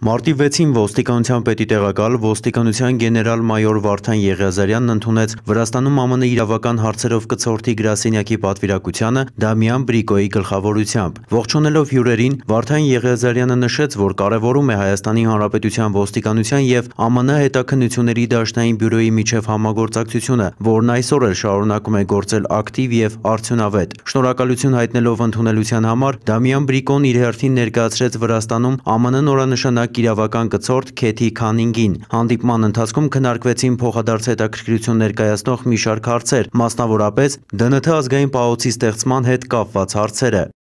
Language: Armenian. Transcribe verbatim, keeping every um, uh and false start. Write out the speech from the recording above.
Մարտի վեցին ոստիկանության պետի տեղակալ ոստիկանության գեներալ-մայոր Վարդան Եղիազարյանն ընդունեց Վրաստանում ԱՄՆ իրավական հարցերով կցորդի գրասենյակի պատվիրակությանը Դամիան Բրիկոյի գլխավորությամբ։ Ողջունելով հյուրերին, Վարդան Եղիազարյանը նշեց, որ կարևորում է Հայաստանի Հանրապետության ոստիկանության և ԱՄՆ հետաքննությունների դաշնային բյուրոյի միջև համագործակցությունը, որն այսօր էլ շարունակում է գործել ակտիվ և արդյունավետ։ Շնորհակալություն հայտնելով ընդունելության համար, Դամիան Բրիկոն իր հերթին ներկայացրեց Վրաստանում ԱՄՆ նորանշանակ իրավական կցորդ Քեթի Քանինգին։ Հանդիպման ընթացքում քննարկվեցին փոխադարձ հետաքրքրություն ներկայացնող մի շարք հարցեր, մասնավորապես ԴՆԹ ազգային պահոցի ստեղծման հետ կապված հարցերը։